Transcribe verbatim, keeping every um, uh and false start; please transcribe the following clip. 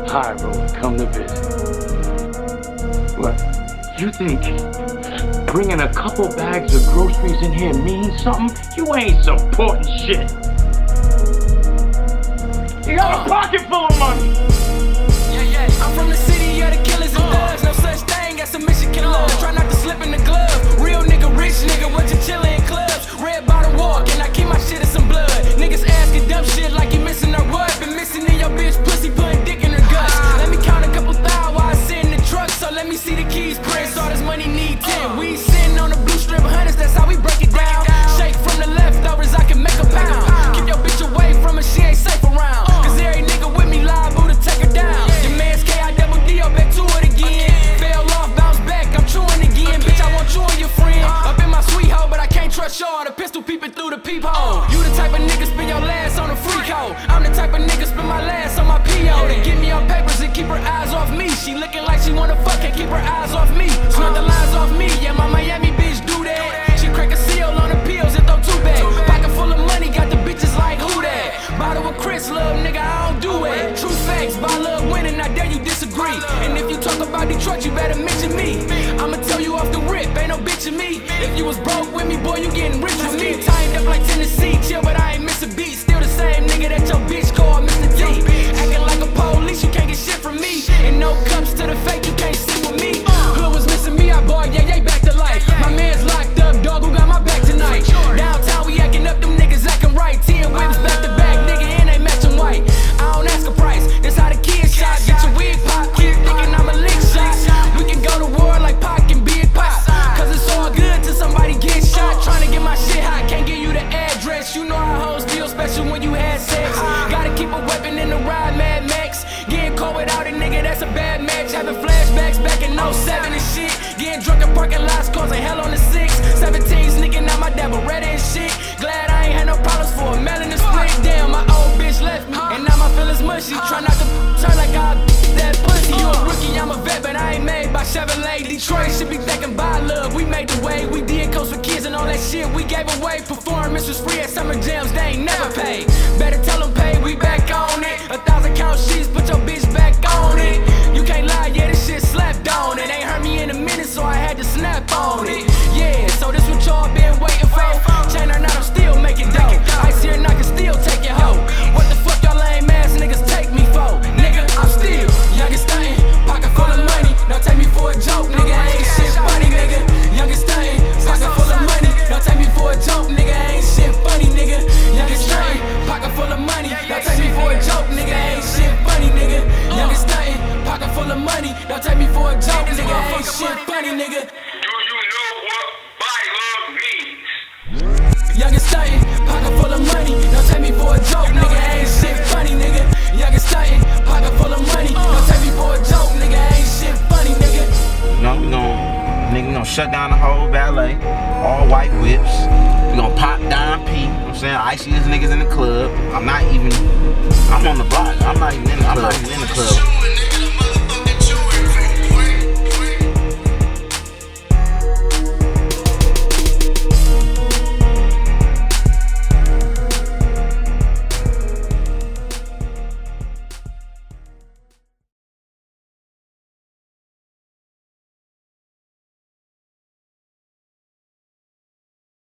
high road come to visit. What? You think bringing a couple bags of groceries in here means something? You ain't supporting shit. You got a pocket full of money. Yeah, yeah. I'm from the city of the killers and thugs. No such thing as a Michigan love. Try not to slip in the glove. Real nigga, rich nigga, what you chillin' in clubs? Red bottom walk, and I keep my shit in some blood. Niggas asking dumb shit like you missing her what? Been missing in your bitch pussy, putting dick in her guts. Let me count a couple thousand while I sit in the truck. So let me see the keys press. All this money need ten. We sitting on the blue strip hundreds, that's how we break it down. Shake from the leftovers, I can make a pound. Keep your bitch away from her, she ain't safe around. Cause every nigga with me liable to take her down. Your man's K I double D, I'll back to it again. Fell off, bounce back, I'm chewing again. Bitch, I want you and your friend up in my sweet hoe, but I can't trust y'all. The pistol peeping through the peephole. You the type of nigga spend your last on a free code. I'm the type of nigga spend my last on my P O. They give me on papers and keep her eyes off me. She looking like she wanna fuck, can't keep her eyes off me. Snort the lines off me, yeah, my Miami bitch do that. She crack a seal on the pills and throw two bags. Pocket full of money, got the bitches like who that? Bottle of Chris, love nigga, I don't do it. True facts, by love winning, I dare you disagree. And if you talk about Detroit, you better mention me. I'ma tell you off the rip, ain't no bitch in me. If you was broke with me, boy, you getting rich with me. Tied up like Tennessee, chill, but I ain't miss a beat. Still the same nigga that your bitch called Mister T. Acting like a police, you can't get shit from me. And no cups to the fake, you can't sit with me. Hood was missing me, I bought, yeah, yeah, back to life. My man's locked up, dog, who got my back tonight? Downtown, we acting up, them niggas acting right. Ten whips back to back, nigga, and they matching white. I don't ask a price, that's how the kids shot. Get your wig pop, keep thinking I'm a lick shot. We can go to war like Pac and Big Pop. Cause it's all good till somebody get shot. Trying to get my shit hot, can't give you the address. You know how hoes deal special when you had sex. Gotta keep a weapon in the ride, Mad Max. Getting cold without a nigga, that's a bad match. Having flashbacks back in oh seven and shit. Getting drunk in parking lots, causing hell on the six. seventeen sneaking out my dad, Beretta and shit. Glad I ain't had no problems for a melon to split. Damn, my old bitch left me, and now my feelings mushy. Try not to turn like I that pussy. You a rookie, I'm a vet, but I ain't made by Chevrolet. Detroit should be thinking by love. We made the way, we did coast for kids and all that shit we gave away. Performance was free at summer jams, they ain't never paid. Better tell them pay, we back on it. A thousand count sheets, put your bitch back on it. You can't lie, yeah, this shit slapped on it. Ain't heard me in a minute, so I had to snap on it. Yeah, so this what y'all been waiting for. Chain or not, I'm still making dough. Ice here and I can still take it hoe. What the fuck y'all lame ass niggas take me for? Nigga, I'm still youngest thing, pocket full of money. Don't take me for a joke, nigga, ain't shit funny, nigga. Youngest thing, pocket full of money. Don't take me for a joke, nigga, ain't shit funny, nigga. Youngest thing, pocket full of money. Don't take me for a joke, nigga, ain't shit funny, nigga. Youngest thing, pocket full of money. Don't take me for a joke, nigga, ain't shit funny, nigga. Do you know what buy love means? Youngest thing, pocket full of money. Don't take me for a joke, nigga, ain't shit funny, nigga. Youngest thing, pocket full of money. Don't take me for a joke, nigga, ain't shit funny, nigga. You know, we gon' nigga, we gon' shut down the whole ballet. All white whips. We gon' pop down P. You know what I'm saying? I see these niggas in the club. I'm not even, I'm on the block. I'm not even in the club. I'm not even in the club.